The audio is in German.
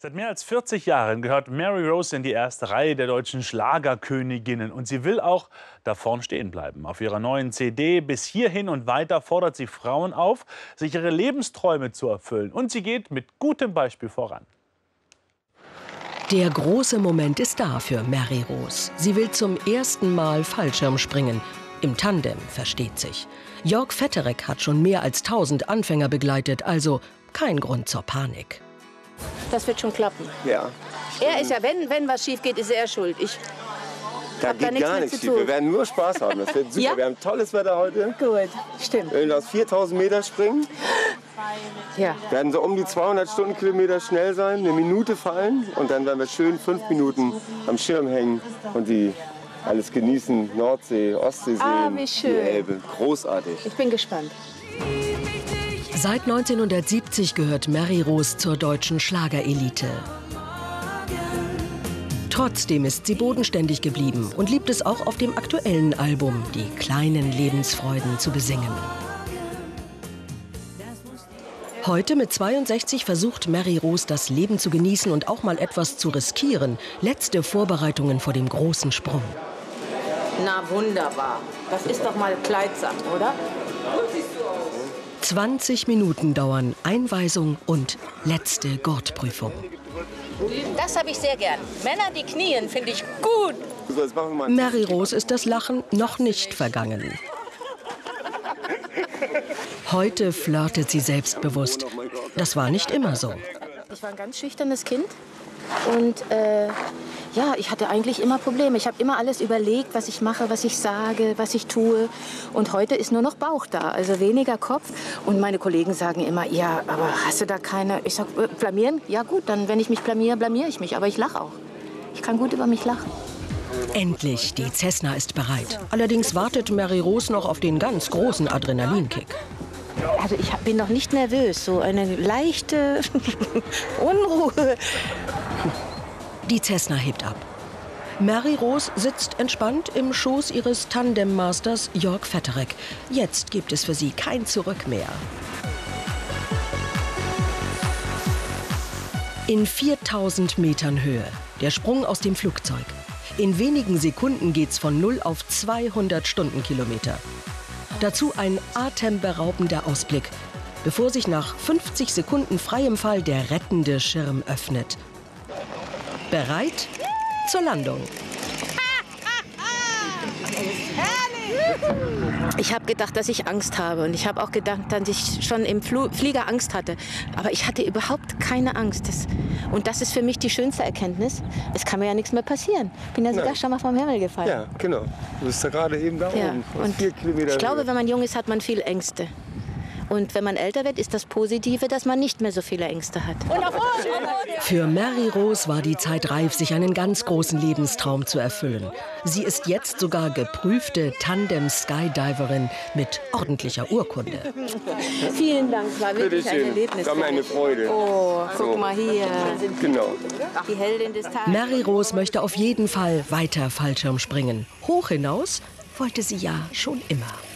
Seit mehr als 40 Jahren gehört Mary Rose in die erste Reihe der deutschen Schlagerköniginnen. Und sie will auch da vorn stehen bleiben. Auf ihrer neuen CD Bis hierhin und weiter fordert sie Frauen auf, sich ihre Lebensträume zu erfüllen. Und sie geht mit gutem Beispiel voran. Der große Moment ist da für Mary Rose. Sie will zum ersten Mal Fallschirm springen. Im Tandem, versteht sich. Jörg Vetterek hat schon mehr als 1000 Anfänger begleitet, also kein Grund zur Panik. Das wird schon klappen. Ja. Er ist ja, wenn was schief geht, ist er schuld. Ich Da hab da geht nichts gar mit nichts zu schief. tun. Wir werden nur Spaß haben. Das wird super. Ja? Wir haben tolles Wetter heute. Gut, stimmt. Wir werden aus 4000 Meter springen. Ja. Werden so um die 200 Stundenkilometer schnell sein, eine Minute fallen. Und dann werden wir schön 5 Minuten am Schirm hängen und alles genießen. Nordsee, Ostsee sehen, wie schön. die Elbe. Großartig. Ich bin gespannt. Seit 1970 gehört Mary Rose zur deutschen Schlagerelite. Trotzdem ist sie bodenständig geblieben und liebt es auch auf dem aktuellen Album, die kleinen Lebensfreuden zu besingen. Heute mit 62 versucht Mary Rose, das Leben zu genießen und auch mal etwas zu riskieren. Letzte Vorbereitungen vor dem großen Sprung. Na wunderbar. Das ist doch mal kleidsam, oder? 20 Minuten dauern Einweisung und letzte Gurtprüfung. Das habe ich sehr gern. Männer, die knien, finde ich gut. So, jetzt machen wir mal Mary Rose ist das Lachen noch nicht vergangen. Heute flirtet sie selbstbewusst. Das war nicht immer so. Ich war ein ganz schüchternes Kind. Und ja, ich hatte eigentlich immer Probleme. Ich habe immer alles überlegt, was ich mache, was ich sage, was ich tue. Und heute ist nur noch Bauch da, also weniger Kopf. Und meine Kollegen sagen immer, ja, aber hast du da keine... Ich sag, blamieren? Ja gut, dann wenn ich mich blamiere, blamiere ich mich. Aber ich lache auch. Ich kann gut über mich lachen. Endlich, die Cessna ist bereit. Allerdings wartet Mary Rose noch auf den ganz großen Adrenalinkick. Also ich bin noch nicht nervös, so eine leichte Unruhe. Die Cessna hebt ab. Mary Rose sitzt entspannt im Schoß ihres Tandem-Masters Jörg Vetterek. Jetzt gibt es für sie kein Zurück mehr. In 4000 Metern Höhe, der Sprung aus dem Flugzeug. In wenigen Sekunden geht's von 0 auf 200 Stundenkilometer. Dazu ein atemberaubender Ausblick, bevor sich nach 50 Sekunden freiem Fall der rettende Schirm öffnet. Bereit zur Landung. Ich habe gedacht, dass ich Angst habe. Und ich habe auch gedacht, dass ich schon im Flieger Angst hatte. Aber ich hatte überhaupt keine Angst. Und das ist für mich die schönste Erkenntnis. Es kann mir ja nichts mehr passieren. Ich bin ja sogar schon mal vom Himmel gefallen. Ja, genau. Du bist ja gerade eben da Ja. oben. Aus Und 4 Kilometer ich glaube, Höhe. wenn man jung ist, hat man viel Ängste. Und wenn man älter wird, ist das Positive, dass man nicht mehr so viele Ängste hat. Für Mary Rose war die Zeit reif, sich einen ganz großen Lebenstraum zu erfüllen. Sie ist jetzt sogar geprüfte Tandem-Skydiverin mit ordentlicher Urkunde. Vielen Dank, es war wirklich ein Bitteschön. Erlebnis. War mir eine Freude. Oh, guck So. mal hier. Genau. Die Heldin des Tages. Mary Rose möchte auf jeden Fall weiter Fallschirm springen. Hoch hinaus wollte sie ja schon immer.